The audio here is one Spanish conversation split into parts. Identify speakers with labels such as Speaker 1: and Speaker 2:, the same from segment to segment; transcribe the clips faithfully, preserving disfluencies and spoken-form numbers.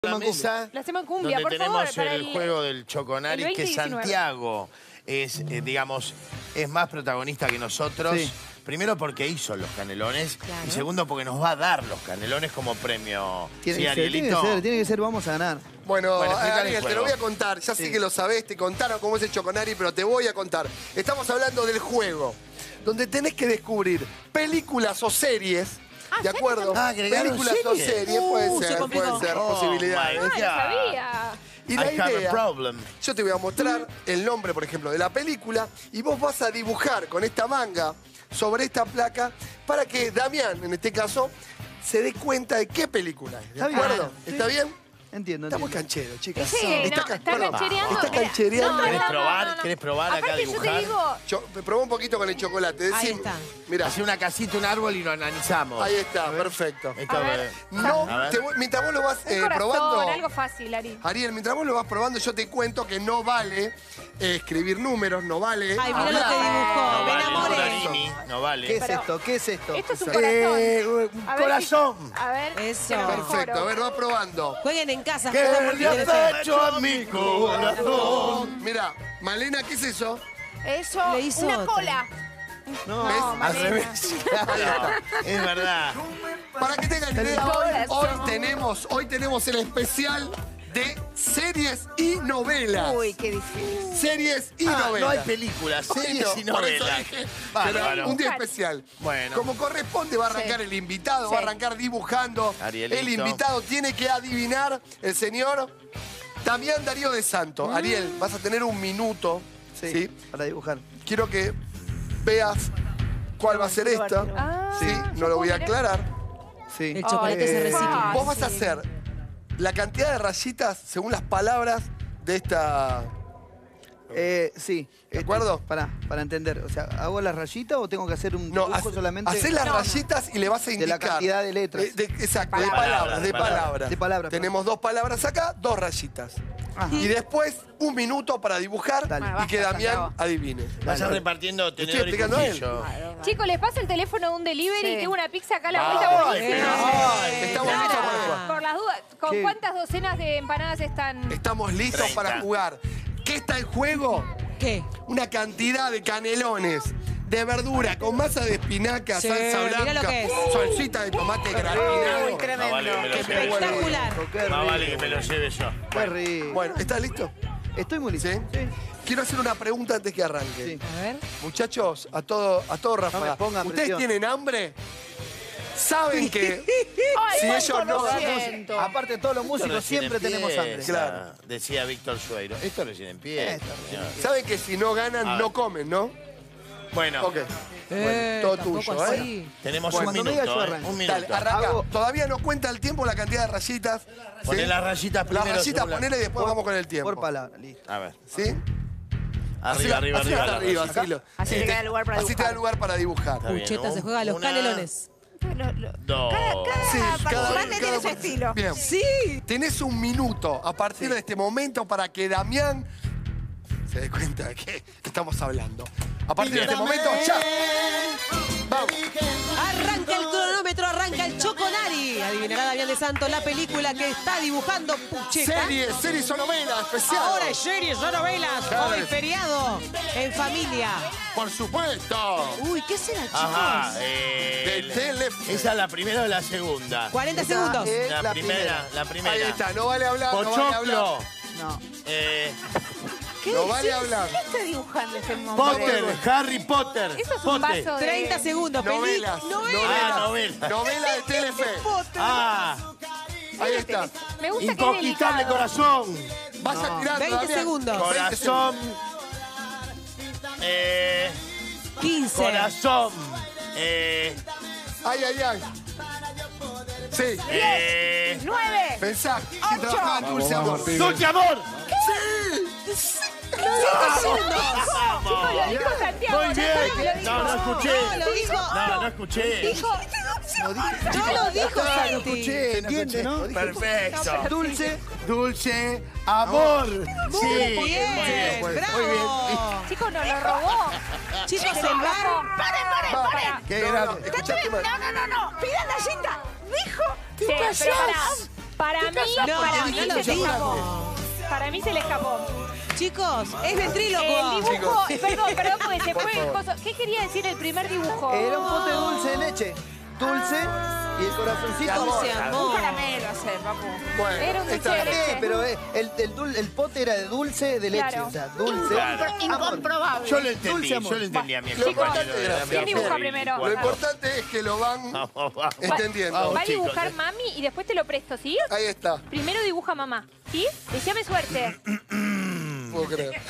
Speaker 1: La mesa
Speaker 2: la hacemos en cumbia,
Speaker 1: donde
Speaker 2: por
Speaker 1: tenemos
Speaker 2: favor,
Speaker 1: el,
Speaker 2: el,
Speaker 1: juego del Choconari,
Speaker 2: el
Speaker 1: que Santiago es, eh, digamos, es más protagonista que nosotros. Sí. Primero porque hizo los canelones, claro. Y segundo porque nos va a dar los canelones como premio.
Speaker 3: Tiene,
Speaker 1: ¿Sí,
Speaker 3: que, ser, tiene que ser, tiene que ser, vamos a ganar.
Speaker 4: Bueno,
Speaker 1: bueno
Speaker 4: Ariel, te lo voy a contar. Ya
Speaker 3: sí.
Speaker 4: sé que lo sabés, te contaron cómo es el Choconari, pero te voy a contar. Estamos hablando del juego, donde tenés que descubrir películas o series. ¿De acuerdo?
Speaker 1: Ah,
Speaker 4: películas o series,
Speaker 2: uh,
Speaker 4: puede ser, puede ser,
Speaker 1: oh,
Speaker 4: posibilidades.
Speaker 2: Ah, lo sabía.
Speaker 4: Y la
Speaker 1: I have
Speaker 4: idea,
Speaker 1: a problem.
Speaker 4: yo te voy a mostrar el nombre, por ejemplo, de la película y vos vas a dibujar con esta manga sobre esta placa para que Damián, en este caso, se dé cuenta de qué película es. ¿De acuerdo? ¿Está bien?
Speaker 3: Entiendo,
Speaker 4: Está muy
Speaker 3: entiendo.
Speaker 4: canchero, chicas.
Speaker 2: Sí,
Speaker 4: está,
Speaker 2: no,
Speaker 4: ca
Speaker 2: está
Speaker 4: bueno,
Speaker 2: canchereando.
Speaker 4: Está canchereando.
Speaker 2: No,
Speaker 1: ¿Querés
Speaker 2: no,
Speaker 1: probar?
Speaker 2: no, no.
Speaker 1: ¿Querés probar acá a
Speaker 2: Aparte,
Speaker 1: dibujar?
Speaker 2: yo te digo...
Speaker 4: Yo, probá un poquito con el chocolate. Decime.
Speaker 5: Ahí está.
Speaker 4: Mirá.
Speaker 1: Hace una casita, un árbol y lo analizamos.
Speaker 4: Ahí está, perfecto.
Speaker 1: Esto,
Speaker 2: A ver.
Speaker 4: No,
Speaker 1: a ver.
Speaker 4: te voy- mientras vos lo vas
Speaker 2: Un
Speaker 4: eh,
Speaker 2: corazón,
Speaker 4: probando...
Speaker 2: algo fácil, Ari.
Speaker 4: Ariel, mientras vos lo vas probando, yo te cuento que no vale eh, escribir números, no vale...
Speaker 5: Ay, mira lo que
Speaker 4: hablar.
Speaker 5: dibujó.
Speaker 1: No
Speaker 5: Me
Speaker 1: vale,
Speaker 5: enamoré.
Speaker 1: Dorarini, no vale.
Speaker 3: ¿Qué es
Speaker 2: Pero-
Speaker 3: esto? ¿Qué es esto?
Speaker 2: Esto es un
Speaker 3: O sea,
Speaker 2: corazón.
Speaker 1: Eh, un
Speaker 2: A ver
Speaker 1: corazón.
Speaker 2: si- A ver.
Speaker 5: Eso.
Speaker 2: que lo
Speaker 4: Perfecto, a
Speaker 2: mejoro.
Speaker 4: ver, va probando.
Speaker 5: Jueguen en casa.
Speaker 1: ¿Qué
Speaker 5: jueguen por
Speaker 1: le
Speaker 5: teléfono.
Speaker 1: has hecho a mi corazón?
Speaker 4: Mira, Malena, ¿qué es eso?
Speaker 2: Eso,
Speaker 5: Le hizo
Speaker 2: una
Speaker 5: otra.
Speaker 2: cola.
Speaker 3: No,
Speaker 4: ¿Ves?
Speaker 1: Al
Speaker 2: Malena.
Speaker 1: revés. Es verdad.
Speaker 4: Para que tengan idea, hoy,
Speaker 2: Corazón.
Speaker 4: hoy tenemos, hoy tenemos el especial de series y novelas.
Speaker 2: Uy, qué difícil.
Speaker 4: Series y
Speaker 1: Ah,
Speaker 4: novelas.
Speaker 1: no hay películas, series
Speaker 4: No,
Speaker 1: y
Speaker 4: por eso
Speaker 1: novelas.
Speaker 4: dije,
Speaker 1: Bárbaro.
Speaker 4: pero un día especial.
Speaker 1: Bueno.
Speaker 4: Como corresponde, va a arrancar
Speaker 2: Sí.
Speaker 4: el invitado,
Speaker 2: Sí.
Speaker 4: va a arrancar dibujando.
Speaker 1: Arielito.
Speaker 4: El invitado tiene que adivinar el señor Damián Darío de Santo.
Speaker 2: Mm.
Speaker 4: Ariel, vas a tener un minuto.
Speaker 3: sí,
Speaker 4: ¿sí?
Speaker 3: para dibujar.
Speaker 4: Quiero que veas cuál va a ser esta.
Speaker 2: Ah,
Speaker 4: ¿sí?
Speaker 2: yo
Speaker 4: No lo voy a
Speaker 2: puedo mirar.
Speaker 4: aclarar.
Speaker 3: Sí.
Speaker 5: El chocolate
Speaker 2: Ay,
Speaker 5: se
Speaker 2: qué
Speaker 5: recicla.
Speaker 4: Vos vas a hacer la cantidad de rayitas según las palabras de esta...
Speaker 3: Eh, sí.
Speaker 4: ¿De acuerdo?
Speaker 3: Para, para entender. O sea, ¿hago la rayita o tengo que hacer un
Speaker 4: No,
Speaker 3: dibujo
Speaker 4: hace-
Speaker 3: solamente?
Speaker 4: hacés las
Speaker 2: No, no.
Speaker 4: rayitas y le vas a
Speaker 3: De
Speaker 4: indicar.
Speaker 3: la cantidad de letras.
Speaker 4: Eh, de- exacto, de
Speaker 2: Palabras.
Speaker 4: palabras, de
Speaker 1: Palabras.
Speaker 4: palabras.
Speaker 3: De palabras,
Speaker 4: Tenemos dos palabras acá, dos rayitas.
Speaker 3: Ajá.
Speaker 4: Y después un minuto para dibujar
Speaker 3: Dale.
Speaker 4: y que
Speaker 2: Basta,
Speaker 4: Damián
Speaker 2: Santiago.
Speaker 4: adivine.
Speaker 1: Vas a repartiendo tenedor y
Speaker 4: explicando a él.
Speaker 1: cuchillo.
Speaker 2: Chicos, les paso el teléfono de un delivery
Speaker 5: Sí.
Speaker 2: y tengo una pizza acá a la
Speaker 1: Ay,
Speaker 2: vuelta
Speaker 1: pero-
Speaker 2: buenísima.
Speaker 4: Ay, estamos
Speaker 2: No,
Speaker 4: listos para jugar.
Speaker 2: por las dudas, ¿con
Speaker 3: ¿Qué?
Speaker 2: cuántas docenas de empanadas están?
Speaker 4: Estamos listos
Speaker 1: treinta.
Speaker 4: para jugar. ¿Qué está en juego?
Speaker 5: ¿Qué?
Speaker 4: Una cantidad de canelones, de verdura, con masa de espinaca,
Speaker 5: Sí,
Speaker 4: salsa
Speaker 5: mirá
Speaker 4: blanca,
Speaker 5: lo que es.
Speaker 4: salsita de tomate gratinado.
Speaker 2: Uy, tremendo.
Speaker 1: No vale que me lo
Speaker 4: Qué
Speaker 1: lleve.
Speaker 4: bueno.
Speaker 5: Espectacular.
Speaker 3: Qué
Speaker 1: Más vale
Speaker 3: rico.
Speaker 1: que me lo lleve yo.
Speaker 3: Qué rico.
Speaker 4: Bueno, ¿estás listo?
Speaker 3: Estoy muy listo.
Speaker 4: ¿Sí?
Speaker 3: Sí.
Speaker 4: Quiero hacer una pregunta antes que arranque.
Speaker 3: Sí.
Speaker 5: A ver.
Speaker 4: Muchachos, a todo, a todo Rafa.
Speaker 3: No me pongan
Speaker 4: ¿Ustedes
Speaker 3: presión.
Speaker 4: tienen hambre? ¿Saben que
Speaker 2: Ay,
Speaker 4: si
Speaker 2: cuánto
Speaker 4: ellos no
Speaker 2: lo
Speaker 4: dan...
Speaker 2: siento.
Speaker 3: Aparte, todos los
Speaker 1: Esto
Speaker 3: músicos
Speaker 1: recién
Speaker 3: siempre tenemos
Speaker 1: empieza,
Speaker 3: hambre.
Speaker 4: Claro.
Speaker 1: Decía Víctor Sueiro. Esto recién empieza.
Speaker 3: Esto
Speaker 1: señor.
Speaker 4: ¿Saben que si no ganan,
Speaker 1: A ver.
Speaker 4: no comen, no?
Speaker 1: Bueno,
Speaker 4: Ok.
Speaker 5: Eh,
Speaker 4: todo
Speaker 5: tampoco
Speaker 4: tuyo,
Speaker 5: así.
Speaker 4: ¿eh?
Speaker 1: tenemos
Speaker 4: Bueno,
Speaker 1: un
Speaker 3: cuando me diga
Speaker 1: minuto,
Speaker 3: yo
Speaker 1: ¿eh?
Speaker 3: arranco.
Speaker 1: Un minuto.
Speaker 4: Dale, arranca.
Speaker 3: Hago-
Speaker 4: Todavía no cuenta el tiempo la cantidad de rayitas.
Speaker 1: Poné
Speaker 4: ¿sí?
Speaker 1: las rayitas primero.
Speaker 4: Las rayitas
Speaker 1: según la-
Speaker 4: ponele y después vamos con el tiempo.
Speaker 3: Por palabra, listo.
Speaker 1: A ver.
Speaker 4: ¿Sí?
Speaker 1: Arriba, arriba,
Speaker 4: Así
Speaker 1: arriba.
Speaker 4: hasta
Speaker 1: la
Speaker 4: arriba,
Speaker 1: rayita.
Speaker 4: así lo-
Speaker 2: Así te queda lugar para
Speaker 4: Así te da
Speaker 2: dibujar.
Speaker 4: lugar para dibujar.
Speaker 1: Está bien,
Speaker 5: Pucheta,
Speaker 1: un-
Speaker 5: se juega a los
Speaker 1: una-
Speaker 5: canelones.
Speaker 2: Lo- lo-
Speaker 1: Dos.
Speaker 2: Cada, cada
Speaker 4: Sí,
Speaker 2: participante
Speaker 4: cada-
Speaker 2: tiene su
Speaker 4: cada-
Speaker 2: estilo.
Speaker 4: Bien.
Speaker 5: Sí.
Speaker 4: Tenés un minuto a partir de este momento para que Damián se dé cuenta de que estamos hablando. A partir de este momento, ya. Vamos.
Speaker 5: Arranca el cronómetro, arranca el Choconari. Adivinará Damián de Santo la película que está dibujando Pucheta.
Speaker 4: Series, series o novelas, especial.
Speaker 5: Ahora es series o novelas.
Speaker 4: Claro.
Speaker 5: Hoy feriado. En familia.
Speaker 4: Por supuesto.
Speaker 5: Uy, ¿qué será, chicos?
Speaker 1: Ajá. eh,
Speaker 4: De teléfono.
Speaker 1: ¿Esa es la primera o la segunda?
Speaker 5: cuarenta
Speaker 3: Esa
Speaker 5: segundos.
Speaker 3: es
Speaker 1: La,
Speaker 3: la
Speaker 1: primera,
Speaker 3: primera.
Speaker 1: la primera.
Speaker 4: Ahí está, no vale hablar, no vale hablar.
Speaker 1: Pochoclo.
Speaker 3: No.
Speaker 1: Eh,
Speaker 2: ¿Qué
Speaker 4: No
Speaker 2: decís?
Speaker 4: vale hablar.
Speaker 2: ¿Qué está dibujando ese momento?
Speaker 1: Potter, Harry Potter.
Speaker 2: Eso es un
Speaker 1: Potter.
Speaker 2: vaso de...
Speaker 5: treinta segundos. Peli-
Speaker 4: Novelas.
Speaker 5: Novelas.
Speaker 1: Ah, novela.
Speaker 4: Novela de Telefe.
Speaker 1: Ah,
Speaker 4: Ahí está.
Speaker 2: Me gusta que es
Speaker 1: Inconquistable
Speaker 2: delicado.
Speaker 1: corazón.
Speaker 4: Vaya tirando,
Speaker 5: veinte
Speaker 4: Damián.
Speaker 5: segundos.
Speaker 1: Corazón. Eh,
Speaker 5: quince.
Speaker 1: corazón. Eh,
Speaker 4: Ay, ay, ay. Sí.
Speaker 1: eh,
Speaker 2: ¡Nueve!
Speaker 4: Pensá, si trabajaba en Dulce Amor.
Speaker 1: ¡Dulce amor!
Speaker 2: Chicos, lo dijo Santiago.
Speaker 1: Muy
Speaker 2: ¿no?
Speaker 1: bien.
Speaker 2: Lo dijo.
Speaker 1: No, no escuché.
Speaker 5: No, lo dijo.
Speaker 1: No, no escuché.
Speaker 2: Dijo...
Speaker 5: No lo dijo
Speaker 3: No
Speaker 5: Santi.
Speaker 3: escuché, ¿se entiende, no?
Speaker 1: Perfecto.
Speaker 3: Dulce.
Speaker 1: Dulce amor. Sí.
Speaker 5: Muy bien.
Speaker 1: Muy
Speaker 5: Bravo.
Speaker 2: Chicos, nos lo robó.
Speaker 5: Chicos,
Speaker 2: Se
Speaker 5: el
Speaker 2: lo
Speaker 5: bar.
Speaker 2: robó. Paren, paren,
Speaker 4: Va.
Speaker 2: paren.
Speaker 1: Qué
Speaker 4: No, no,
Speaker 1: grande.
Speaker 4: escuchaste mal.
Speaker 2: No, no, no, no. Pidan la cinta. Dijo. Sí,
Speaker 1: pasás?
Speaker 2: pero pará. Para mí,
Speaker 5: No,
Speaker 2: para
Speaker 5: no,
Speaker 2: mí
Speaker 5: no lo
Speaker 2: se le
Speaker 5: digas.
Speaker 2: escapó. Para mí se le escapó.
Speaker 5: Chicos, es ventríloco.
Speaker 2: El dibujo,
Speaker 4: Chicos.
Speaker 2: perdón, perdón, porque se
Speaker 4: Por
Speaker 2: fue el
Speaker 4: favor.
Speaker 2: coso. ¿Qué quería decir el primer dibujo?
Speaker 3: Era un pote dulce de leche. Dulce y el corazoncito.
Speaker 5: Dulce amor.
Speaker 6: Un caramelo hacer, papu.
Speaker 4: Bueno,
Speaker 2: Era un dulce
Speaker 4: esta
Speaker 2: de
Speaker 4: es la-
Speaker 2: leche.
Speaker 3: Eh, pero eh, el, el, dul- el pote era de dulce de leche.
Speaker 2: Claro.
Speaker 3: O sea, dulce.
Speaker 1: Claro.
Speaker 3: Amor.
Speaker 6: Incomprobable.
Speaker 1: Yo lo entendí,
Speaker 3: Dulce amor.
Speaker 1: yo lo entendí a mi
Speaker 4: Lo importante
Speaker 1: compañero de
Speaker 4: era-
Speaker 1: la
Speaker 2: ¿Quién dibuja
Speaker 1: Miguel.
Speaker 2: primero?
Speaker 4: Lo importante es que lo van
Speaker 1: Vamos, vamos.
Speaker 4: entendiendo.
Speaker 1: Vamos,
Speaker 2: Va a
Speaker 1: chicos,
Speaker 2: dibujar
Speaker 1: eh.
Speaker 2: mami y después te lo presto, ¿sí?
Speaker 4: Ahí está,
Speaker 2: Primero dibuja mamá, ¿sí? Deseame suerte.
Speaker 4: puedo creer.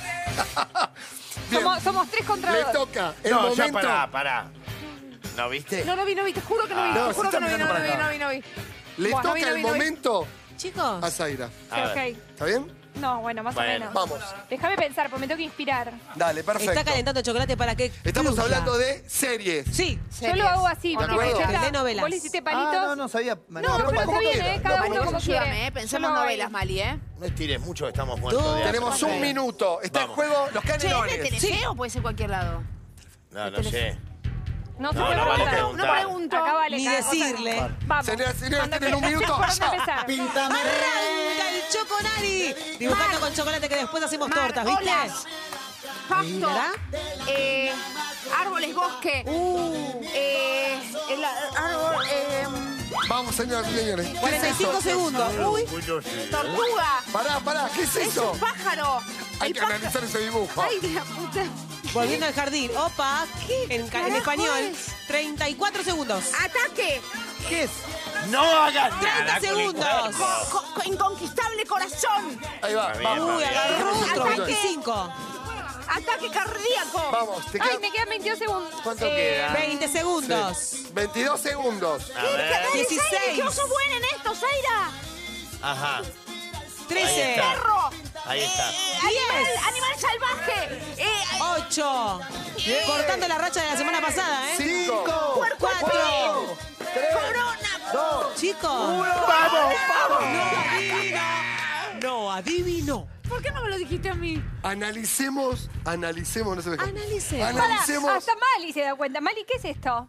Speaker 4: Bien,
Speaker 2: Somos, somos tres contra
Speaker 4: le
Speaker 2: dos.
Speaker 4: toca el
Speaker 1: No,
Speaker 4: momento.
Speaker 1: ya pará, pará. ¿No viste?
Speaker 6: No, no vi, no vi, te juro que no vi.
Speaker 1: Ah.
Speaker 6: Te
Speaker 4: No,
Speaker 6: juro
Speaker 4: se
Speaker 6: que no
Speaker 4: está
Speaker 6: vi, no,
Speaker 4: mirando
Speaker 6: no vi,
Speaker 4: para
Speaker 6: no vi, no vi.
Speaker 4: Le
Speaker 6: Bueno,
Speaker 4: toca
Speaker 6: no vi, no
Speaker 4: el
Speaker 6: vi, no vi.
Speaker 4: momento
Speaker 5: Chicos.
Speaker 4: a Zaira.
Speaker 1: A
Speaker 2: Ok.
Speaker 1: ver.
Speaker 4: ¿Está bien?
Speaker 2: No, bueno, más
Speaker 1: Bueno.
Speaker 2: o menos.
Speaker 4: Vamos.
Speaker 2: Déjame pensar, porque me tengo que inspirar.
Speaker 4: Dale, perfecto.
Speaker 5: Está calentando el chocolate para que
Speaker 4: Estamos
Speaker 5: fluya.
Speaker 4: hablando de series.
Speaker 5: Sí.
Speaker 2: Yo lo hago así,
Speaker 4: ¿De
Speaker 2: porque
Speaker 4: acuerdo?
Speaker 2: Cheta,
Speaker 5: Telenovelas.
Speaker 2: vos le hiciste palitos.
Speaker 3: Ah, no, no sabía.
Speaker 2: No,
Speaker 3: manejar
Speaker 2: pero está
Speaker 3: palito.
Speaker 2: bien, ¿eh? Cada
Speaker 4: No,
Speaker 2: uno
Speaker 4: pero
Speaker 2: como quiere.
Speaker 6: Ayúdame, eh. Pensemos
Speaker 2: Yo lo
Speaker 6: novelas,
Speaker 2: hago.
Speaker 6: Mali, ¿eh?
Speaker 1: No estires mucho, que estamos muertos de hambre.
Speaker 4: Tenemos un minuto. Está en
Speaker 1: Vamos.
Speaker 4: juego los
Speaker 6: Che, ¿es de
Speaker 4: canelones.
Speaker 6: Telefe o puede ser cualquier lado?
Speaker 1: No, no sé.
Speaker 2: No se
Speaker 1: No,
Speaker 2: puede
Speaker 1: no vale
Speaker 2: preguntar.
Speaker 1: preguntar.
Speaker 6: No pregunto.
Speaker 2: Acá vale
Speaker 5: Ni
Speaker 2: cada cosa.
Speaker 5: decirle.
Speaker 2: Vamos.
Speaker 4: Señoras y señores,
Speaker 2: Cuando
Speaker 4: tienen un
Speaker 2: que-
Speaker 4: minuto.
Speaker 2: ¿Por dónde
Speaker 4: Ya.
Speaker 2: empezar?
Speaker 5: Arranca el choconari. Dibujando con chocolate que después hacemos
Speaker 6: Mar,
Speaker 5: tortas, ¿viste?
Speaker 6: olas, pasto,
Speaker 5: ¿Mirá?
Speaker 6: eh, árboles, bosque,
Speaker 5: Uh,
Speaker 6: eh, el árbol, eh,
Speaker 4: Vamos, señoras y señores. ¿Qué es
Speaker 5: cuarenta y cinco
Speaker 4: eso?
Speaker 5: segundos. Uy,
Speaker 6: tortuga,
Speaker 4: Pará, pará, ¿qué es
Speaker 6: es
Speaker 4: eso?
Speaker 6: un pájaro.
Speaker 4: Hay
Speaker 6: El
Speaker 4: que
Speaker 6: pájaro-
Speaker 4: analizar ese dibujo.
Speaker 6: Ay, de la puta.
Speaker 5: volviendo al jardín. Opa, en, ca- en
Speaker 6: carajo
Speaker 5: español.
Speaker 6: es?
Speaker 5: treinta y cuatro segundos.
Speaker 6: Ataque,
Speaker 3: ¿Qué es?
Speaker 1: No hagas
Speaker 5: treinta
Speaker 1: nada con el
Speaker 5: segundos.
Speaker 1: cuerpo.
Speaker 6: co- co- inconquistable corazón,
Speaker 4: Ahí va,
Speaker 1: Está bien,
Speaker 4: vamos.
Speaker 5: Uy,
Speaker 1: está bien.
Speaker 5: agarró otro.
Speaker 6: Ataque.
Speaker 5: veinticinco.
Speaker 6: ataque cardíaco.
Speaker 4: Vamos, te
Speaker 2: Ay,
Speaker 4: quedan
Speaker 2: me quedan veintidós segundos.
Speaker 1: ¿Cuánto
Speaker 2: Eh,
Speaker 1: queda?
Speaker 5: veinte segundos.
Speaker 4: veintidós segundos.
Speaker 1: A ver.
Speaker 6: Dale,
Speaker 5: dieciséis.
Speaker 6: Zaira, que vos sos buena en esto, Zaira.
Speaker 1: Ajá. Ahí
Speaker 5: trece.
Speaker 1: está.
Speaker 6: Perro.
Speaker 1: Ahí está.
Speaker 6: Eh, animal, animal salvaje. Eh,
Speaker 5: ocho. Cortando la racha de la semana pasada, ¿eh?
Speaker 4: Cinco.
Speaker 6: puerco
Speaker 5: Cuatro.
Speaker 4: Tres.
Speaker 6: corona.
Speaker 4: Dos.
Speaker 5: Chicos.
Speaker 1: ¡Vamos, vamos!
Speaker 5: No adivino. No adivino.
Speaker 6: ¿Por qué no me lo dijiste a mí?
Speaker 4: Analicemos, analicemos, no se me
Speaker 5: Analicemos.
Speaker 2: Pará,
Speaker 4: Analicemos.
Speaker 2: hasta Mali se da cuenta. Mali, ¿qué es esto?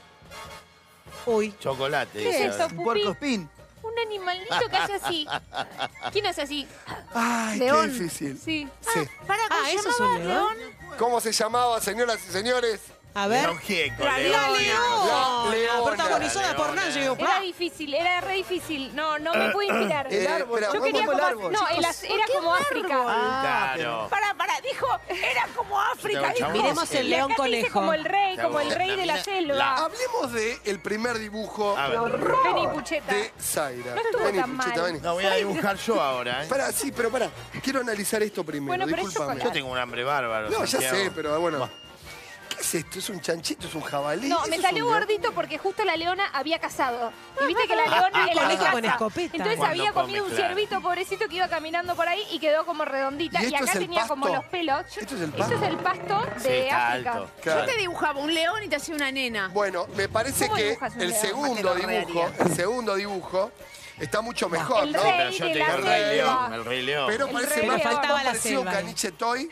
Speaker 5: Uy.
Speaker 1: Chocolate.
Speaker 2: ¿Qué es
Speaker 1: esa.
Speaker 2: esto,
Speaker 3: Un
Speaker 2: Pupi?
Speaker 3: puerco spin.
Speaker 2: Un animalito que hace así. ¿Quién hace así?
Speaker 4: Ay,
Speaker 6: León.
Speaker 4: qué difícil.
Speaker 2: Sí.
Speaker 4: Sí.
Speaker 6: Para, ¿cómo
Speaker 5: Ah,
Speaker 6: se
Speaker 5: ¿eso es
Speaker 6: llamaba,
Speaker 5: un león?
Speaker 4: ¿Cómo se llamaba, señoras y señores?
Speaker 5: A ver.
Speaker 1: León Gieco,
Speaker 5: La
Speaker 1: León.
Speaker 5: León.
Speaker 4: La Leona.
Speaker 5: Protagonizada
Speaker 1: La
Speaker 5: por
Speaker 1: Leona.
Speaker 5: Nancy
Speaker 2: Era
Speaker 5: Duplá.
Speaker 2: difícil, era re difícil. No, no me pude inspirar.
Speaker 4: Eh,
Speaker 3: El árbol.
Speaker 4: espera,
Speaker 2: Yo
Speaker 3: ¿cómo
Speaker 2: quería
Speaker 3: fue el
Speaker 2: como...
Speaker 3: árbol?
Speaker 2: No, el as- era como África.
Speaker 1: Claro.
Speaker 6: Para, para, dijo, era como África.
Speaker 1: Tengo
Speaker 6: dijo.
Speaker 1: chabón.
Speaker 5: Miremos el
Speaker 2: Y
Speaker 5: león
Speaker 2: acá te dice
Speaker 5: conejo.
Speaker 2: como el rey, como el
Speaker 1: La
Speaker 2: rey de la
Speaker 1: mina-
Speaker 2: selva.
Speaker 4: Hablemos de el primer dibujo
Speaker 1: A ver.
Speaker 2: Vení, Pucheta.
Speaker 4: de Zaira.
Speaker 2: No estuvo
Speaker 4: Vení,
Speaker 2: tan
Speaker 4: Pucheta,
Speaker 2: mal.
Speaker 4: vení.
Speaker 1: No, voy a dibujar yo ahora, ¿eh?
Speaker 4: Pará, sí, pero pará. Quiero analizar esto primero,
Speaker 2: Bueno, pero es
Speaker 4: discúlpame.
Speaker 2: chocolate.
Speaker 1: Yo tengo un hambre bárbaro.
Speaker 4: No, ya
Speaker 1: Santiago.
Speaker 4: sé, pero bueno. ¿Qué es esto? ¿Es un chanchito? ¿Es un jabalí?
Speaker 2: No,
Speaker 4: ¿Eso
Speaker 2: me
Speaker 4: es
Speaker 2: salió
Speaker 4: un león?
Speaker 2: gordito porque justo la leona había cazado. Y viste que la leona
Speaker 5: Y
Speaker 2: en la
Speaker 5: conejo con
Speaker 2: casa.
Speaker 5: escopeta.
Speaker 2: Entonces
Speaker 1: Cuando
Speaker 2: había
Speaker 1: come,
Speaker 2: comido un
Speaker 1: claro.
Speaker 2: ciervito pobrecito que iba caminando por ahí y quedó como redondita.
Speaker 4: ¿Y
Speaker 2: Y,
Speaker 4: esto
Speaker 2: acá
Speaker 4: es el
Speaker 2: tenía como
Speaker 4: pasto?
Speaker 2: los pelos.
Speaker 4: ¿Esto es el
Speaker 2: Esto
Speaker 4: pasto?
Speaker 2: es el pasto
Speaker 1: Sí,
Speaker 2: de
Speaker 1: está
Speaker 2: África.
Speaker 1: alto.
Speaker 4: Claro.
Speaker 6: Yo te dibujaba un león y te hacía una nena.
Speaker 4: Bueno, me parece
Speaker 2: ¿Cómo
Speaker 4: que
Speaker 2: dibujas un
Speaker 4: el
Speaker 2: león?
Speaker 4: segundo
Speaker 6: Te lo
Speaker 4: dibujo,
Speaker 6: reharía.
Speaker 4: el segundo dibujo está mucho mejor,
Speaker 2: El
Speaker 4: ¿no?
Speaker 1: Sí, pero
Speaker 2: rey
Speaker 1: yo
Speaker 2: de
Speaker 1: te
Speaker 2: la
Speaker 1: digo el Rey
Speaker 2: selva.
Speaker 1: León. El Rey León.
Speaker 4: Pero
Speaker 2: El
Speaker 4: parece
Speaker 2: rey
Speaker 4: más,
Speaker 2: león.
Speaker 4: más
Speaker 5: Faltaba la
Speaker 4: parecido a un
Speaker 5: selva.
Speaker 4: caniche toy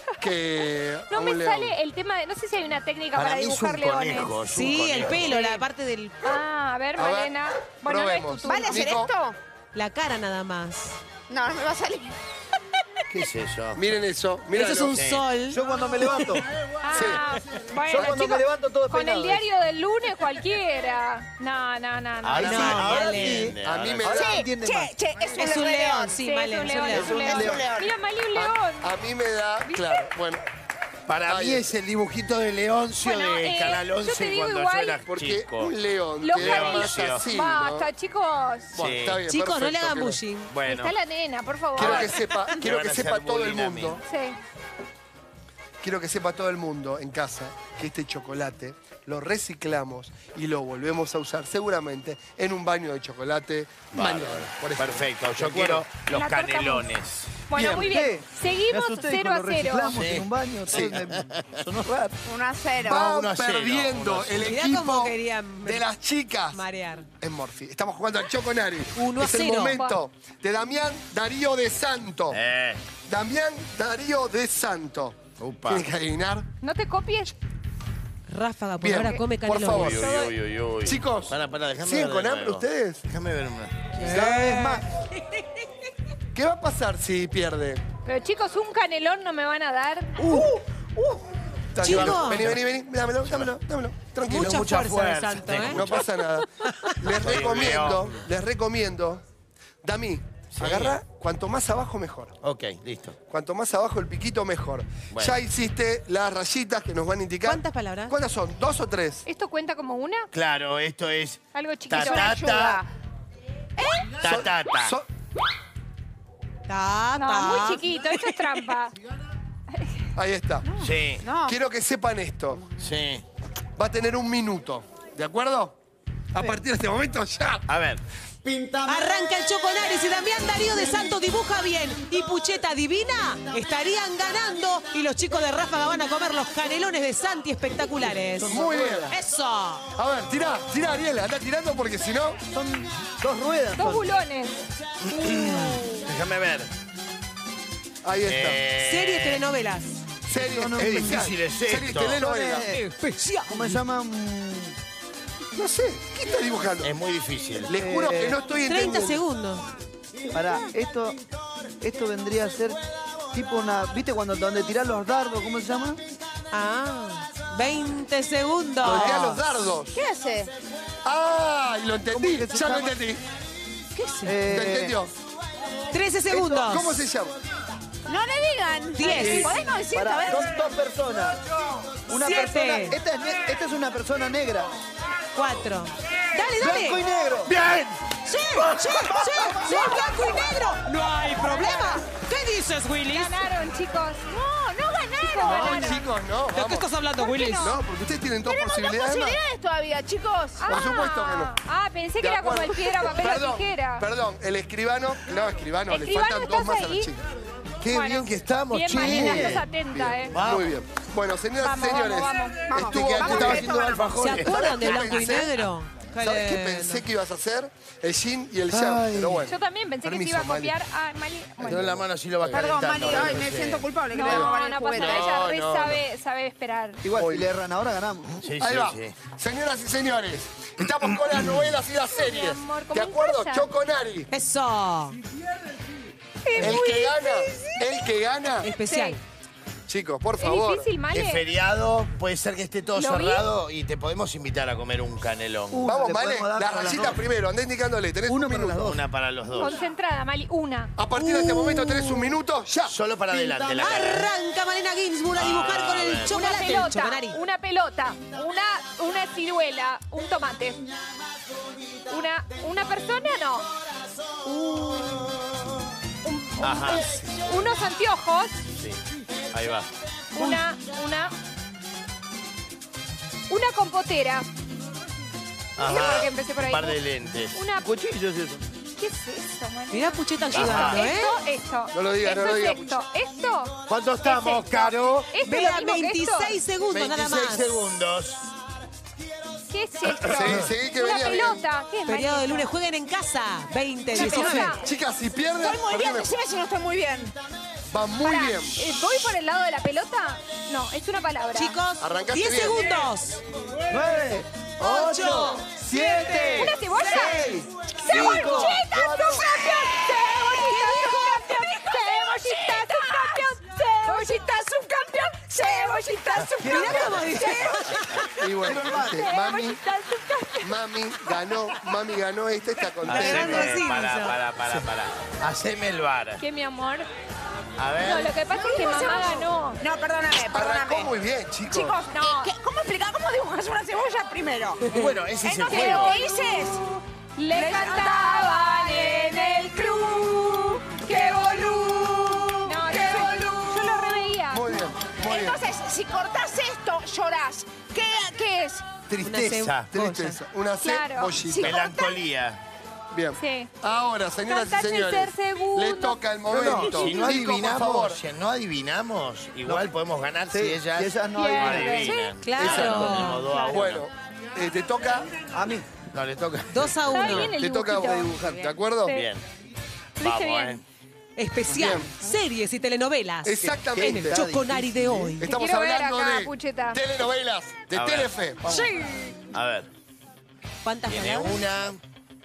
Speaker 4: que
Speaker 2: No
Speaker 4: a
Speaker 2: me
Speaker 4: un león.
Speaker 2: sale el tema de. No sé si hay una técnica
Speaker 1: Para
Speaker 2: para,
Speaker 1: mí es
Speaker 2: dibujar
Speaker 1: un
Speaker 2: leones.
Speaker 1: conejo. es un
Speaker 5: Sí, el
Speaker 1: conejo.
Speaker 5: pelo, la parte del...
Speaker 2: Ah, a ver,
Speaker 4: A ver,
Speaker 2: Malena. Bueno, no es tu
Speaker 4: probemos.
Speaker 2: turno.
Speaker 6: ¿Vale hacer
Speaker 4: Nico.
Speaker 6: esto?
Speaker 5: La cara nada más.
Speaker 6: No, no me va a salir.
Speaker 1: ¿Qué es eso?
Speaker 4: Miren eso,
Speaker 5: Eso
Speaker 4: míralo.
Speaker 5: es un
Speaker 1: Sí.
Speaker 5: sol.
Speaker 3: Yo cuando me levanto.
Speaker 2: Ah, bueno,
Speaker 3: Yo cuando
Speaker 2: chicos,
Speaker 3: me levanto todo
Speaker 2: con
Speaker 3: peinado,
Speaker 2: el diario del lunes cualquiera. No, no, no, no.
Speaker 1: Ahora
Speaker 5: no,
Speaker 1: sí, ahora
Speaker 5: Male.
Speaker 1: entiende,
Speaker 4: A mí
Speaker 1: ahora
Speaker 4: me
Speaker 1: sí.
Speaker 4: da-
Speaker 3: Ahora entiende
Speaker 6: Che,
Speaker 3: más.
Speaker 6: che, es un,
Speaker 5: Es un
Speaker 6: león.
Speaker 5: león,
Speaker 2: Sí,
Speaker 5: sí,
Speaker 2: es
Speaker 5: Male,
Speaker 2: un
Speaker 5: es un
Speaker 2: león, es un
Speaker 5: león.
Speaker 2: león.
Speaker 6: león.
Speaker 2: Mira, Mali, un león.
Speaker 4: A mí me da, claro, bueno,
Speaker 1: Para
Speaker 4: Ahí
Speaker 1: mí
Speaker 4: es.
Speaker 1: es el dibujito de Leoncio
Speaker 2: Bueno,
Speaker 1: de
Speaker 2: eh,
Speaker 1: Canal
Speaker 2: yo te
Speaker 1: once
Speaker 2: digo
Speaker 1: cuando
Speaker 2: igual,
Speaker 1: yo era
Speaker 4: porque
Speaker 1: chico.
Speaker 4: un león
Speaker 2: Los
Speaker 4: queda más
Speaker 1: Leoncio.
Speaker 4: así, ¿no?
Speaker 2: Basta, chicos.
Speaker 4: Bueno,
Speaker 1: Sí.
Speaker 4: está bien,
Speaker 5: Chicos, no le
Speaker 4: perfecto,
Speaker 5: hagan
Speaker 4: quiero-
Speaker 5: bullying.
Speaker 1: Bueno,
Speaker 2: Está la nena, por favor.
Speaker 4: Quiero que sepa, quiero
Speaker 1: van
Speaker 4: que
Speaker 1: a hacer
Speaker 4: sepa todo el
Speaker 1: bullying a mí.
Speaker 4: mundo,
Speaker 2: Sí.
Speaker 4: quiero que sepa todo el mundo en casa que este chocolate lo reciclamos y lo volvemos a usar seguramente en un baño de chocolate mañana. Por ejemplo.
Speaker 1: perfecto. Yo
Speaker 4: ¿De
Speaker 1: quiero
Speaker 4: acuerdo?
Speaker 1: los
Speaker 2: La torta
Speaker 1: canelones.
Speaker 2: Bueno,
Speaker 4: Bien.
Speaker 2: muy bien.
Speaker 3: ¿Qué? Me
Speaker 2: Seguimos
Speaker 3: asusté
Speaker 2: cero a
Speaker 3: cuando
Speaker 2: cero.
Speaker 3: reciclamos
Speaker 1: Sí.
Speaker 3: en un baño.
Speaker 4: Sí.
Speaker 3: todo me- sonó raro.
Speaker 6: uno a cero.
Speaker 1: Va
Speaker 4: Va
Speaker 1: uno a cero,
Speaker 4: perdiendo
Speaker 1: uno a cero.
Speaker 4: el
Speaker 5: Mirá
Speaker 4: equipo
Speaker 5: cómo querían
Speaker 4: de las chicas.
Speaker 5: Marear.
Speaker 4: Es Morphy. Estamos jugando al Choconari.
Speaker 5: Uno a
Speaker 4: es el
Speaker 5: cero.
Speaker 4: momento de Damián Darío de Santo.
Speaker 1: Eh,
Speaker 4: Damián Darío de Santo.
Speaker 1: Upa.
Speaker 4: Tienes que adivinar.
Speaker 2: No te copies.
Speaker 5: Ráfaga, por
Speaker 4: Bien,
Speaker 5: ahora come
Speaker 4: por
Speaker 5: canelones.
Speaker 4: favor.
Speaker 1: uy, uy, uy, uy, uy.
Speaker 4: Chicos,
Speaker 1: Pará, pará, déjame
Speaker 4: ¿siguen
Speaker 1: ver de
Speaker 4: con hambre
Speaker 1: nuevo.
Speaker 4: ustedes?
Speaker 1: Déjame ver una.
Speaker 3: Cada vez más.
Speaker 4: ¿Qué va a pasar si pierde?
Speaker 2: Pero chicos, un canelón no me van a dar.
Speaker 4: Uh,
Speaker 5: Chicos.
Speaker 4: Tranquilo. Vení, vení, vení. Dámelo, dámelo, dámelo. Tranquilo.
Speaker 5: Mucha,
Speaker 1: mucha
Speaker 5: fuerza, de
Speaker 1: fuerza,
Speaker 5: Santo,
Speaker 1: tengo
Speaker 5: ¿eh?
Speaker 4: No pasa nada. Les
Speaker 1: Soy un
Speaker 4: recomiendo,
Speaker 1: león.
Speaker 4: les recomiendo. Dami, agarra cuanto más abajo mejor.
Speaker 1: Ok, listo.
Speaker 4: Cuanto más abajo el piquito mejor.
Speaker 1: Bueno.
Speaker 4: Ya hiciste las rayitas que nos van a indicar.
Speaker 5: ¿Cuántas palabras?
Speaker 4: ¿Cuántas son? ¿Dos o tres?
Speaker 2: ¿Esto cuenta como una?
Speaker 1: Claro, esto es...
Speaker 2: Algo chiquito.
Speaker 1: Ta,
Speaker 2: Una
Speaker 1: ta,
Speaker 2: ayuda.
Speaker 1: ta. Ta, ta, ta.
Speaker 4: Son-
Speaker 5: Ta,
Speaker 2: No,
Speaker 5: ta.
Speaker 2: muy chiquito, esto es trampa.
Speaker 4: Ahí está.
Speaker 1: Sí,
Speaker 6: No.
Speaker 4: Quiero que sepan esto.
Speaker 1: sí.
Speaker 4: Va a tener un minuto. ¿De acuerdo? A partir de este momento ya.
Speaker 1: A ver.
Speaker 5: Arranca el Choconaris y Damián Darío de Santo dibuja bien y Pucheta adivina, estarían ganando y los chicos de Ráfaga van a comer los canelones de Santi espectaculares.
Speaker 4: Muy bien.
Speaker 5: ¡Eso!
Speaker 4: A ver, tirá, tirá, Ariel. Anda tirando porque si no...
Speaker 3: Son dos ruedas.
Speaker 2: Dos
Speaker 3: son.
Speaker 2: bulones.
Speaker 1: Déjame ver.
Speaker 4: Ahí está.
Speaker 1: Eh,
Speaker 5: Series, telenovelas.
Speaker 4: Series
Speaker 3: no, no,
Speaker 1: qué
Speaker 4: especial.
Speaker 1: difícil es
Speaker 4: Series
Speaker 1: esto.
Speaker 4: telenovelas.
Speaker 3: Eh,
Speaker 5: Especial.
Speaker 3: ¿Cómo se llaman?
Speaker 4: No sé, ¿qué está dibujando?
Speaker 1: Es muy difícil.
Speaker 4: Les juro que no estoy
Speaker 5: treinta
Speaker 4: entendiendo.
Speaker 5: segundos.
Speaker 3: Pará, esto, esto vendría a ser tipo una... ¿Viste cuando donde tirás los dardos? ¿Cómo se llama?
Speaker 5: Ah, veinte segundos.
Speaker 4: Voltea los dardos.
Speaker 6: ¿Qué hace?
Speaker 4: ¡Ah! Y lo entendí.
Speaker 3: ¿Cómo que se
Speaker 4: Ya lo
Speaker 3: llama?
Speaker 4: entendí.
Speaker 5: ¿Qué es?
Speaker 3: Eh,
Speaker 4: ¿Lo entendió?
Speaker 5: trece segundos.
Speaker 4: ¿Cómo se llama?
Speaker 6: No le digan.
Speaker 5: Diez.
Speaker 6: ¿Podés no decir
Speaker 3: Pará,
Speaker 6: a ver?
Speaker 3: son dos personas. Una
Speaker 5: Siete.
Speaker 3: persona... Esta es, ne- esta es una persona negra.
Speaker 5: Cuatro. Dale,
Speaker 3: Blanco y
Speaker 5: dale.
Speaker 3: negro.
Speaker 1: ¡Bien!
Speaker 5: Sí, sí, sí, sí, blanco y negro. No hay problema. ¿Qué dices, Willis?
Speaker 2: Ganaron, chicos.
Speaker 6: No, no ganaron.
Speaker 4: No,
Speaker 2: ganaron.
Speaker 4: chicos, no.
Speaker 5: ¿De qué
Speaker 4: Vamos.
Speaker 5: estás hablando,
Speaker 2: ¿Por qué
Speaker 5: Willis?
Speaker 2: no?
Speaker 4: No, porque ustedes tienen dos
Speaker 6: Tenemos dos
Speaker 4: posibilidades más.
Speaker 6: posibilidades todavía, chicos.
Speaker 4: Por supuesto que no.
Speaker 2: Ah, pensé que
Speaker 4: De
Speaker 2: era como el
Speaker 4: acuerdo.
Speaker 2: piedra, papel o
Speaker 4: Perdón,
Speaker 2: tijera.
Speaker 4: Perdón, el escribano. No, escribano, le
Speaker 2: Escribano,
Speaker 4: faltan dos
Speaker 2: ¿estás
Speaker 4: más a
Speaker 2: ahí?
Speaker 4: la chica.
Speaker 1: Qué
Speaker 2: Bueno,
Speaker 1: bien que estamos,
Speaker 2: Bien,
Speaker 1: che.
Speaker 2: Malena, estás atenta, eh.
Speaker 1: Vamos.
Speaker 4: Muy bien. Bueno, señoras y
Speaker 2: Vamos,
Speaker 4: señores,
Speaker 2: vamos,
Speaker 6: vamos.
Speaker 4: estuvo
Speaker 1: Te quedaste,
Speaker 4: muy
Speaker 1: estaba
Speaker 4: bien.
Speaker 1: haciendo
Speaker 5: ¿Se
Speaker 1: alfajores.
Speaker 5: acuerdan de
Speaker 4: ¿Sabes
Speaker 5: blanco
Speaker 4: qué
Speaker 5: y
Speaker 4: pensé?
Speaker 5: negro?
Speaker 4: ¿Sabes qué
Speaker 5: lindo.
Speaker 4: pensé que ibas a hacer? El yin y el yang,
Speaker 1: Ay.
Speaker 4: pero bueno.
Speaker 2: Yo también pensé
Speaker 4: Permiso,
Speaker 2: que se iba a
Speaker 4: Mali.
Speaker 2: copiar a Mali.
Speaker 1: Tengo
Speaker 2: Bueno.
Speaker 1: la mano así lo va
Speaker 6: Perdón,
Speaker 1: calentando.
Speaker 6: Mani, ay,
Speaker 1: no
Speaker 6: me
Speaker 1: sé.
Speaker 6: siento culpable. que
Speaker 2: No,
Speaker 6: le debo
Speaker 2: no,
Speaker 6: robar el
Speaker 2: pasa
Speaker 6: juguete.
Speaker 2: nada. Ella
Speaker 4: No,
Speaker 2: re
Speaker 4: no,
Speaker 2: sabe, sabe esperar.
Speaker 3: Igual,
Speaker 4: Muy
Speaker 3: si le erran ahora, ganamos.
Speaker 1: Sí,
Speaker 4: Ahí
Speaker 1: sí,
Speaker 4: va.
Speaker 1: sí.
Speaker 4: Señoras y señores, estamos con las novelas y las series.
Speaker 2: Mi amor, como
Speaker 4: ¿De
Speaker 2: en
Speaker 4: acuerdo?
Speaker 2: casa.
Speaker 4: Choconari.
Speaker 5: Eso.
Speaker 4: El que gana, el que gana.
Speaker 5: Especial.
Speaker 4: Chicos, por
Speaker 2: Es
Speaker 4: favor.
Speaker 2: difícil,
Speaker 1: Es
Speaker 2: Male.
Speaker 1: feriado, puede ser que esté todo
Speaker 2: ¿Lo vi?
Speaker 1: cerrado y te podemos invitar a comer un canelón.
Speaker 3: Uh,
Speaker 4: Vamos,
Speaker 3: le
Speaker 4: Vale,
Speaker 3: podemos dar
Speaker 4: las
Speaker 3: para las
Speaker 4: rayitas
Speaker 3: dos.
Speaker 4: primero, andá indicándole, tenés
Speaker 3: Uno
Speaker 4: un
Speaker 3: para las
Speaker 4: minuto.
Speaker 3: dos.
Speaker 1: Una para los dos.
Speaker 2: Concentrada, Mali. Una.
Speaker 4: A partir de este momento tenés un minuto, ya.
Speaker 1: Solo para adelante la cara.
Speaker 5: Arranca Malena Ginsburg a dibujar con el
Speaker 1: ver.
Speaker 2: Una
Speaker 5: chocolate. el
Speaker 2: pelota.
Speaker 5: choconari.
Speaker 2: Una pelota. Una, una ciruela. Un tomate. Una, una persona, no.
Speaker 1: Ajá.
Speaker 2: Unos anteojos.
Speaker 1: Sí. Ahí va.
Speaker 2: Una, una. Una compotera.
Speaker 1: Ajá.
Speaker 2: por qué empecé por ahí.
Speaker 1: Un par de lentes.
Speaker 2: Una.
Speaker 3: Cuchillos y eso.
Speaker 2: ¿Qué es eso, Mali?
Speaker 5: Mirá Pucheta ayudando, ¿eh?
Speaker 2: Esto, esto.
Speaker 4: No lo digas, no
Speaker 2: Esto
Speaker 4: lo
Speaker 2: es
Speaker 4: digas,
Speaker 2: Esto, esto.
Speaker 1: ¿Cuánto
Speaker 2: es
Speaker 1: estamos,
Speaker 2: esto.
Speaker 1: Caro?
Speaker 2: Esto es lo
Speaker 5: Vean,
Speaker 2: mismo que esto.
Speaker 5: veintiséis segundos nada
Speaker 1: veintiséis
Speaker 5: más.
Speaker 1: segundos.
Speaker 2: ¿Qué es esto?
Speaker 4: Seguí, seguí, que
Speaker 2: Una
Speaker 4: venía bien.
Speaker 2: pelota. ¿Qué es,
Speaker 5: Periodo de
Speaker 2: Mali?
Speaker 5: lunes, jueguen en casa. veinte,
Speaker 2: Una
Speaker 5: diecinueve.
Speaker 2: pelota.
Speaker 4: Chicas, si pierden,
Speaker 6: Estoy muy bien,
Speaker 4: perdeme.
Speaker 6: decime si no estoy muy bien.
Speaker 4: Va muy
Speaker 2: Pará,
Speaker 4: bien.
Speaker 2: eh, ¿Voy por el lado de la pelota? No, es una palabra.
Speaker 5: Chicos,
Speaker 4: Arrancaste
Speaker 5: diez
Speaker 4: bien.
Speaker 5: segundos.
Speaker 3: Nueve,
Speaker 5: Ocho,
Speaker 3: siete,
Speaker 2: ¿Una cebolla?
Speaker 3: seis,
Speaker 2: ¡Cebollita,
Speaker 3: cinco,
Speaker 2: su
Speaker 3: cuatro,
Speaker 2: ¡Cebollita, subcampeón! ¡Cebollita, subcampeón! ¡Cebollita, subcampeón!
Speaker 5: Mirá cómo dice.
Speaker 4: Y bueno, viste, mami,
Speaker 2: ¡Cebollita, subcampeón!
Speaker 4: mami ganó, mami ganó, esta está contenta.
Speaker 5: Haceme-
Speaker 1: Haceme,
Speaker 5: Simpson.
Speaker 1: para, para, para, para. Haceme el bar.
Speaker 2: ¿Qué, mi amor?
Speaker 1: A
Speaker 2: No,
Speaker 1: ver.
Speaker 2: lo que pasa es que mamá ganó.
Speaker 6: No, perdóname,
Speaker 4: Arrancó
Speaker 6: perdóname.
Speaker 4: muy bien, chicos.
Speaker 6: Chicos,
Speaker 2: No.
Speaker 6: ¿qué- ¿cómo explicar cómo dibujas una cebolla primero?
Speaker 1: Bueno, ese es el
Speaker 6: Entonces,
Speaker 1: juego.
Speaker 6: ¿qué dices?
Speaker 2: Le cantaban en el club. ¡Qué boludo! No,
Speaker 6: ¡Qué
Speaker 2: yo,
Speaker 6: boludo!
Speaker 2: yo lo reveía.
Speaker 4: Muy bien, muy bien.
Speaker 6: Entonces, si cortás esto, llorás. ¿Qué, qué es?
Speaker 1: Tristeza.
Speaker 4: Tristeza, una
Speaker 2: Claro.
Speaker 4: cebollita.
Speaker 6: Sí.
Speaker 1: Melancolía.
Speaker 4: Bien.
Speaker 2: Sí.
Speaker 4: Ahora, señoras y
Speaker 2: Cantaste el
Speaker 4: señores,
Speaker 2: tercer segundo.
Speaker 4: le toca el
Speaker 1: No,
Speaker 4: momento.
Speaker 1: no, si no
Speaker 4: Nico, por favor.
Speaker 1: adivinamos, si no adivinamos, igual podemos ganar
Speaker 3: Sí,
Speaker 1: si ellas,
Speaker 3: si ellas no
Speaker 2: Bien.
Speaker 1: adivinan.
Speaker 5: Sí, claro.
Speaker 1: Exacto, tenemos dos a uno.
Speaker 4: Bueno, eh, te toca,
Speaker 3: A mí.
Speaker 1: No, le toca.
Speaker 5: dos a
Speaker 2: Está
Speaker 5: uno.
Speaker 2: bien el
Speaker 4: te toca a vos
Speaker 2: dibujito.
Speaker 4: dibujar, ¿de acuerdo?
Speaker 2: Sí.
Speaker 1: Bien.
Speaker 2: Lo
Speaker 1: Vamos,
Speaker 2: hice bien.
Speaker 1: eh.
Speaker 5: Especial,
Speaker 4: Bien.
Speaker 5: series y telenovelas.
Speaker 4: Exactamente.
Speaker 5: En el Choconari de hoy.
Speaker 4: Estamos
Speaker 2: quiero ver
Speaker 4: hablando
Speaker 2: acá,
Speaker 4: de
Speaker 2: Pucheta.
Speaker 4: telenovelas, de
Speaker 1: A ver.
Speaker 4: Telefe. Vamos.
Speaker 2: Sí.
Speaker 1: A ver.
Speaker 5: ¿Cuántas
Speaker 1: Tiene
Speaker 5: palabras?
Speaker 1: una,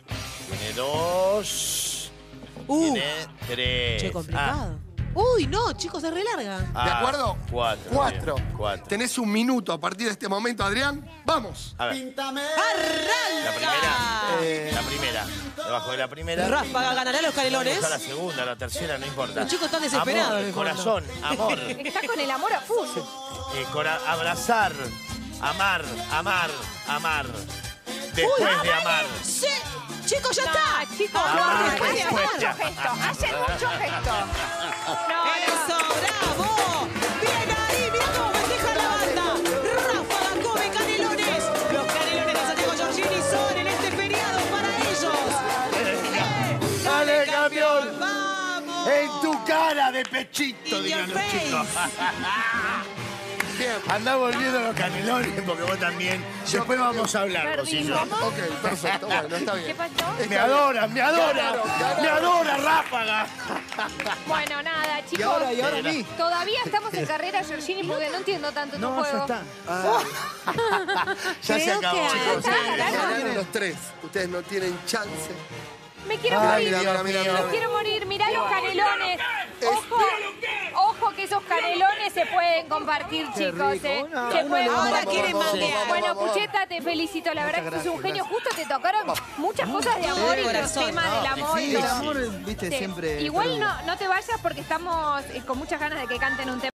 Speaker 1: Tiene dos.
Speaker 5: Uh,
Speaker 1: Tiene tres.
Speaker 5: che, complicado. Uy, no, chicos, es re larga.
Speaker 1: Ah,
Speaker 4: ¿De
Speaker 1: ah,
Speaker 4: acuerdo?
Speaker 1: Cuatro.
Speaker 4: Cuatro.
Speaker 1: bien, Cuatro.
Speaker 4: Tenés un minuto a partir de este momento, Adrián. ¡Vamos!
Speaker 1: A ver,
Speaker 5: ¡Arranca!
Speaker 1: la primera.
Speaker 3: Eh.
Speaker 1: La primera. Debajo de la primera.
Speaker 5: Ráfaga ganará los canelones.
Speaker 1: Vamos a la segunda, la tercera, no importa.
Speaker 5: Los chicos están desesperados,
Speaker 1: Amor,
Speaker 5: en el fondo.
Speaker 1: corazón, amor.
Speaker 2: Está con el amor a full.
Speaker 1: Eh, cora- abrazar, amar, amar, amar. Después
Speaker 5: Uy,
Speaker 1: de amar.
Speaker 5: Sí, chicos, ya
Speaker 2: No,
Speaker 5: está.
Speaker 2: chicos,
Speaker 1: Ah,
Speaker 2: no,
Speaker 1: ah,
Speaker 2: hacen
Speaker 1: después
Speaker 2: mucho
Speaker 1: ya.
Speaker 2: gesto, hacen mucho gesto. No,
Speaker 5: Eso,
Speaker 2: no.
Speaker 5: bravo. Bien ahí, mira cómo festeja la banda. Ráfaga come canelones. Los canelones de Santiago Giorgini son en este feriado para ellos. Eh,
Speaker 1: ¡Dale, campeón!
Speaker 5: ¡Vamos!
Speaker 1: En tu cara de pechito,
Speaker 5: In
Speaker 1: digan
Speaker 5: your
Speaker 1: los chicos.
Speaker 4: Bien.
Speaker 1: Andá volviendo los canelones porque vos también. Después vamos a hablar, vos y yo.
Speaker 2: Perdimos.
Speaker 4: Ok, perfecto. Bueno, está bien.
Speaker 2: ¿Qué pasó?
Speaker 1: Me adora, me adora,
Speaker 4: Ganaron, ganaron.
Speaker 1: me adora, Ráfaga.
Speaker 2: Bueno, nada,
Speaker 3: Y
Speaker 2: chicos.
Speaker 3: ahora, y ahora a mí.
Speaker 2: Todavía estamos en carrera, Giorgini, porque no entiendo tanto tu
Speaker 3: No, ya
Speaker 2: juego.
Speaker 3: está. Ah,
Speaker 1: Ya se
Speaker 5: Creo
Speaker 1: acabó,
Speaker 5: que
Speaker 1: chicos.
Speaker 2: está,
Speaker 1: eh.
Speaker 2: ganaron.
Speaker 4: Ganaron los tres. Ustedes no tienen chance.
Speaker 2: Me quiero
Speaker 1: Ay,
Speaker 2: morir.
Speaker 1: Dios
Speaker 4: mira, mira,
Speaker 1: mío.
Speaker 4: mira.
Speaker 2: Me quiero morir. Mirá los canelones. Ojo, ojo que esos canelones se pueden compartir,
Speaker 3: Qué
Speaker 2: chicos.
Speaker 3: rico.
Speaker 2: eh.
Speaker 3: Una-
Speaker 2: Se
Speaker 3: una
Speaker 2: pueden
Speaker 3: le vamos,
Speaker 5: Ahora
Speaker 2: compartir.
Speaker 5: quieren
Speaker 4: vamos,
Speaker 5: manguear.
Speaker 4: vamos,
Speaker 2: Bueno,
Speaker 4: vamos.
Speaker 2: Pucheta, te felicito. La verdad que
Speaker 3: Muchas
Speaker 2: sos un
Speaker 3: gracias,
Speaker 2: genio. Justo te tocaron muchas cosas de amor y los
Speaker 5: corazón.
Speaker 2: temas del amor. y
Speaker 3: el
Speaker 2: los-
Speaker 3: amor, viste,
Speaker 2: Sí.
Speaker 3: siempre...
Speaker 2: Igual
Speaker 3: pero-
Speaker 2: no, no te vayas porque estamos eh, con muchas ganas de que canten un tema.